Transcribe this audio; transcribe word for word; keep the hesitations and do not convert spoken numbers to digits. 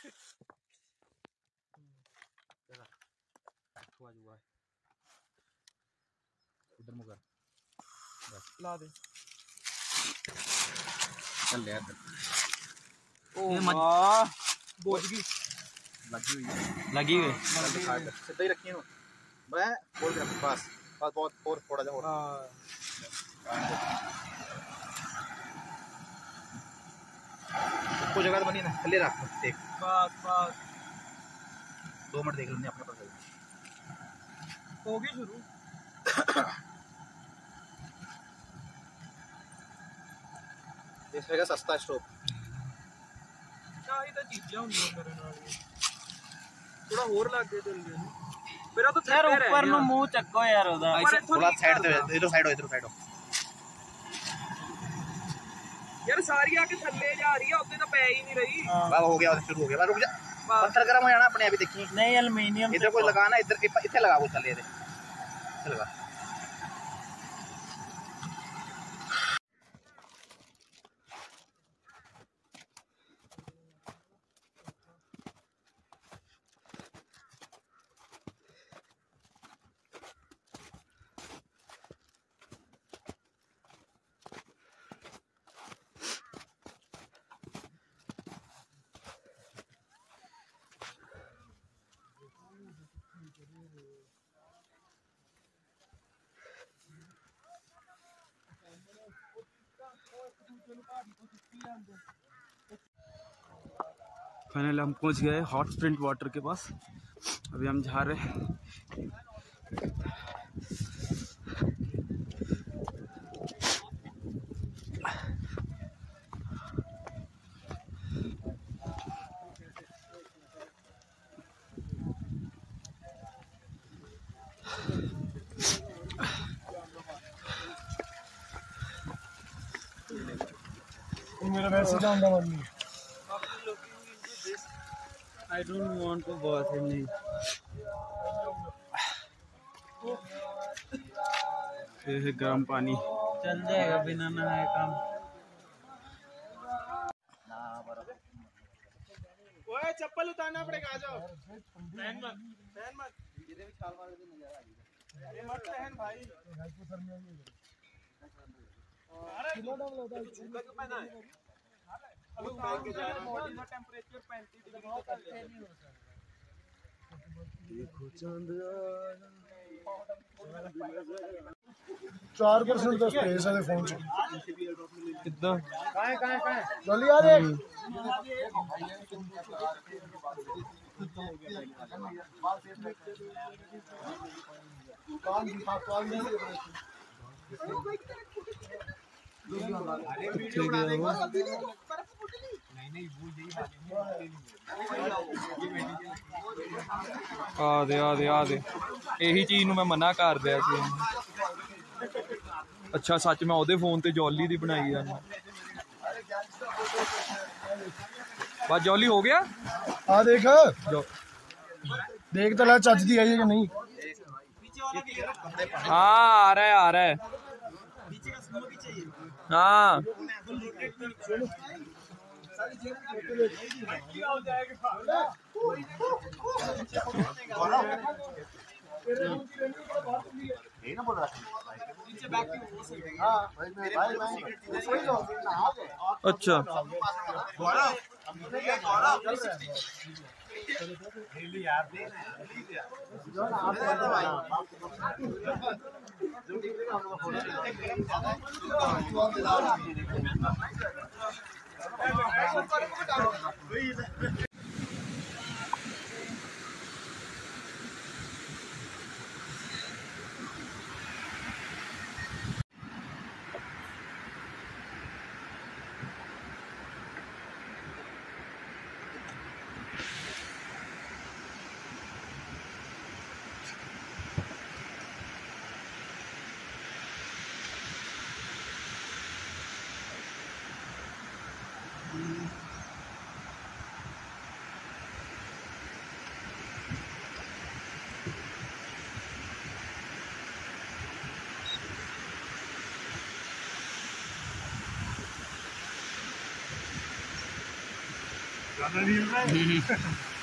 इधर मुकर बस ला दे चल ले यार। ओ वाह बोझ गई लगी हुई है लगी हुई सीधा ही रखी है मैं बोल रहा हूं बस बस बहुत और थोड़ा जा और हां को जगह तो बनी ना थल्ले रख देख बस बस दो मिनट देख लेंगे अपने पास हो गई शुरू इसका सस्ता स्टॉप ਚਾਹੀ ਤਾਂ ਚੀਜ਼ਾਂ ਹੁੰਦੀਆਂ ਕਰਨ ਵਾਲੀਆਂ ਥੋੜਾ ਹੋਰ ਲੱਗ ਕੇ ਚੱਲ ਗਿਆ ਮੇਰਾ ਤਾਂ ਯਾਰ ਉੱਪਰ ਨੂੰ ਮੂੰਹ ਚੱਕੋ ਯਾਰ ਉਹਦਾ थोड़ा साइड पे इधर साइड हो इधर साइड हो यार सारी आके थल्ले जा रही है ਉੱਤੇ ਤਾਂ ਪੈ ਹੀ ਨਹੀਂ ਰਹੀ वाह हो गया शुरू हो गया रुक जा पत्थर गर्म हो जाना अपने अभी देखिए नहीं एल्युमिनियम इधर कोई लगाना इधर इथे लगा वो थल्ले इधर लगा फाइनली हम पहुंच गए हॉट स्प्रिंग वाटर के पास। अभी हम जा रहे हैं। मेरा मैसेज आंदा mummy I don't want to bath in it. ये है गर्म पानी, चल जाएगा बिना नहाए काम। ओए चप्पल उतारना पड़ेगा, आ जाओ। पहन मत, पहन मत। इधर भी छाल मार के नजारा आ गया। अरे मत पहन भाई। अरे कितना डबल होता है? जूता क्यों पहना है? अभी पहन के जा रहा हूं। बॉडी का टेंपरेचर पैंतीस डिग्री तक नहीं हो सकता। देखो चांद चार परसेंट तो स्पेस है फोन च कितना कहां है कहां है कहां है जल्दी आ देख कौन दी कौन दी आ दे आ दे आ दे यही चीज नूं मैं मना कर दिया सी। अच्छा सच मैं ओदे फोन ते जॉली दी बनाई है। बस जॉली हो गया। आ देख देख तो ला चज दी आई है कि नहीं। हाँ आ रहा है आ रहा है हाँ अच्छा ज्यादा नहीं मिल रहा है